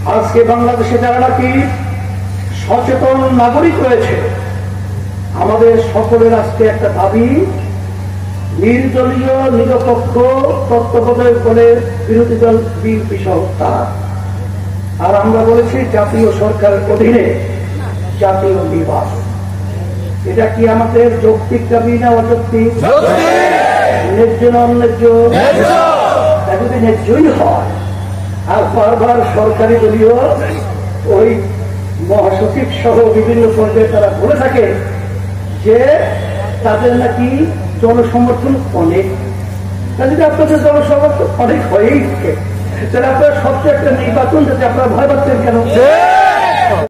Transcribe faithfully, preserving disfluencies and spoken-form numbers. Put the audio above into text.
আজকে বাংলাদেশে যারা নাকি সচেতন নাগরিক রয়েছে, আমাদের সকলের আজকে একটা দাবি, নির্দলীয় নিরপেক্ষ তত্ত্বাবধায়ক দলের বিরোধী দল বিএনপি সহ তারা। আর আমরা বলেছি জাতীয় সরকারের অধীনে জাতীয় নির্বাচন। এটা কি আমাদের যৌক্তিক দাবি না অযৌক্তিক? ন্যায্য না অন্যায্য? যদি ন্যায্যই হয়, আর বারবার সরকারি দলীয় ওই মহাসচিব সহ বিভিন্ন পর্যায়ে তারা বলে থাকে যে তাদের নাকি জনসমর্থন অনেক। যদি আপনাদের জনসমর্থন অনেক হয়েই থাকে, তাহলে আপনার সবচেয়ে একটা নির্বাচন যাতে আপনারা ভয় পাচ্ছেন কেন?